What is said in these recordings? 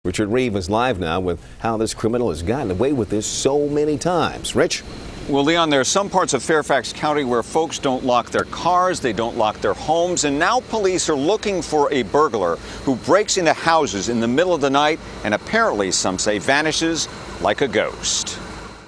Richard Reeve is live now with how this criminal has gotten away with this so many times. Rich? Well, Leon, there are some parts of Fairfax County where folks don't lock their cars, they don't lock their homes, and now police are looking for a burglar who breaks into houses in the middle of the night and apparently, some say, vanishes like a ghost.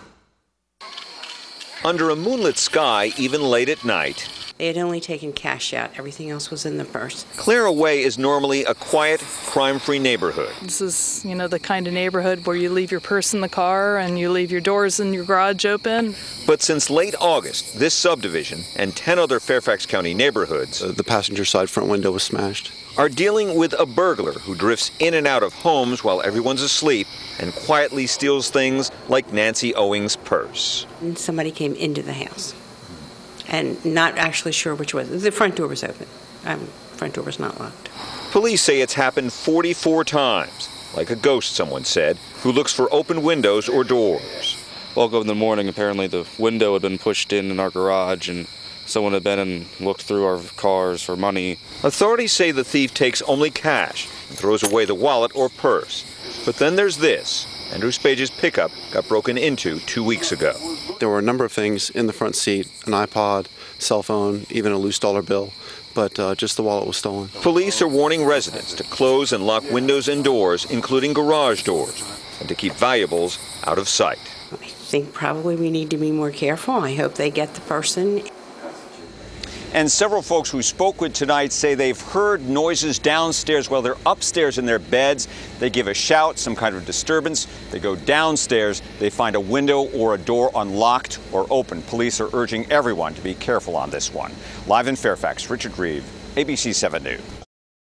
Under a moonlit sky, even late at night, they had only taken cash out. Everything else was in the purse. Clara Way is normally a quiet, crime-free neighborhood. This is, the kind of neighborhood where you leave your purse in the car and you leave your doors in your garage open. But since late August, this subdivision and 10 other Fairfax County neighborhoods, the passenger side front window was smashed, are dealing with a burglar who drifts in and out of homes while everyone's asleep and quietly steals things like Nancy Owings' purse. And somebody came into the house. And not actually sure which was. The front door was open. Front door was not locked. Police say it's happened 44 times, like a ghost, someone said, who looks for open windows or doors. Woke up in the morning, apparently the window had been pushed in our garage and someone had been and looked through our cars for money. Authorities say the thief takes only cash and throws away the wallet or purse. But then there's this. Andrew Spage's pickup got broken into 2 weeks ago. There were a number of things in the front seat, an iPod, cell phone, even a loose dollar bill, but just the wallet was stolen. Police are warning residents to close and lock windows and doors, including garage doors, and to keep valuables out of sight. I think probably we need to be more careful. I hope they get the person. And several folks who spoke with tonight say they've heard noises downstairs while they're upstairs in their beds. They give a shout, some kind of disturbance. They go downstairs. They find a window or a door unlocked or open. Police are urging everyone to be careful on this one. Live in Fairfax, Richard Reeve, ABC 7 News.